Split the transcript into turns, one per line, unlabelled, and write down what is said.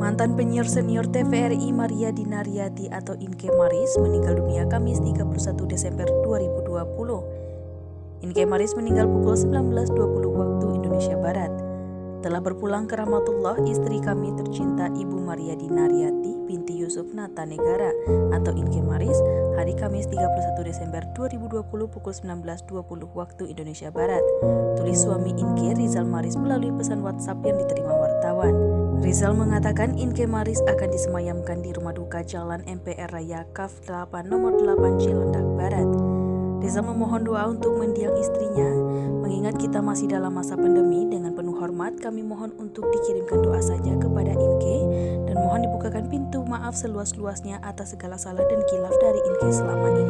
Mantan penyiar senior TVRI Maria Dinariati atau Inke Maris meninggal dunia Kamis 31 Desember 2020. Inke Maris meninggal pukul 19.20 waktu Indonesia Barat. Telah berpulang ke rahmatullah istri kami tercinta Ibu Maria Dinariati binti Yusuf Nata Negara atau Inke Maris hari Kamis 31 Desember 2020 pukul 19.20 waktu Indonesia Barat. Tulis suami Inke, Rizal Maris, melalui pesan WhatsApp yang diterima wartawan. Rizal mengatakan Inke Maris akan disemayamkan di rumah duka Jalan MPR Raya Kaf 8 nomor 8 Cilandak Barat. Rizal memohon doa untuk mendiang istrinya, mengingat kita masih dalam masa pandemi. Dengan penuh hormat kami mohon untuk dikirimkan doa saja kepada Inke dan mohon dibukakan pintu maaf seluas-luasnya atas segala salah dan khilaf dari Inke selama ini.